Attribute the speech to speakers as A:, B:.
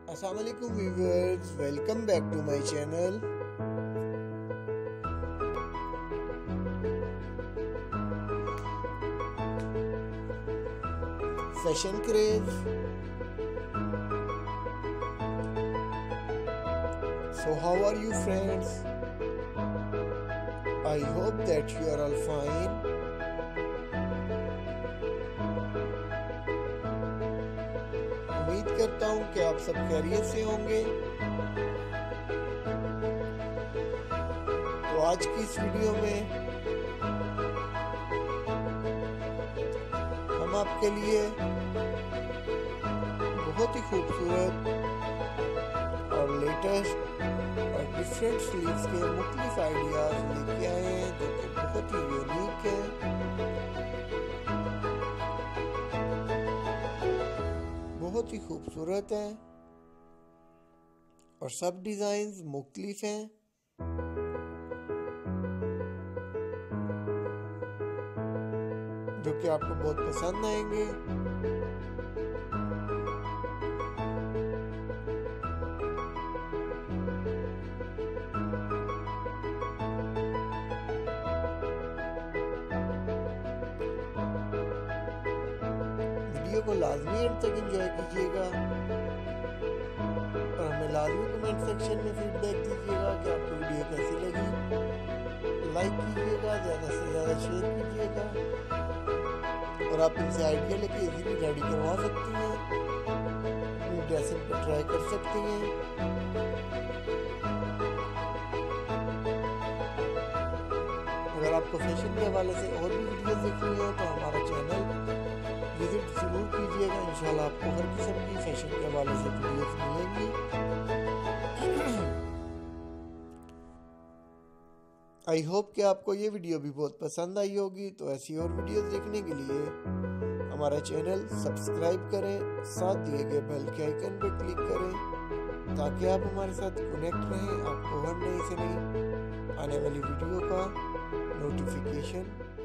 A: Assalamualaikum viewers, welcome back to my channel. Fashion craze. So how are you friends? I hope that you are all fine. उम्मीद करता हूँ कि आप सब खैरियत से होंगे। तो आज की इस वीडियो में हम आपके लिए बहुत ही खूबसूरत और लेटेस्ट और डिफरेंट स्लीव्स के मुख्तलिफ आइडियाज लेके आए हैं जो कि बहुत ही यूनिक है, बहुत ही खूबसूरत है और सब डिजाइन्स मुख्तलिफ हैं। जो कि आपको बहुत पसंद आएंगे। वीडियो को लाजमी एंड तक एंजॉय कीजिएगा और हमें लाजमी कमेंट सेक्शन में फीडबैक दीजिएगा कि आपको वीडियो कैसी लगी। लाइक कीजिएगा, ज़्यादा से ज़्यादा शेयर कीजिएगा और आप इनसे आइडिया लेके इजीली रेडी करवा सकती हैं, अपनी ड्रेसिंग पर ट्राई कर सकती हैं। अगर आपको फैशन के हवाले से और भी वीडियो देखनी हो तो हमारा चैनल विजिट जरूर कीजिएगा। इंशाल्लाह आपको हर किस्म की फैशन के हवाले से वीडियोस मिलेंगी। आई होप कि आपको ये वीडियो भी बहुत पसंद आई होगी। तो ऐसी और वीडियोस देखने के लिए हमारा चैनल सब्सक्राइब करें, साथ दिए गए बेल के आइकन पर क्लिक करें ताकि आप हमारे साथ कनेक्ट रहें। आपको हर नई से नई आने वाली वीडियो का नोटिफिकेशन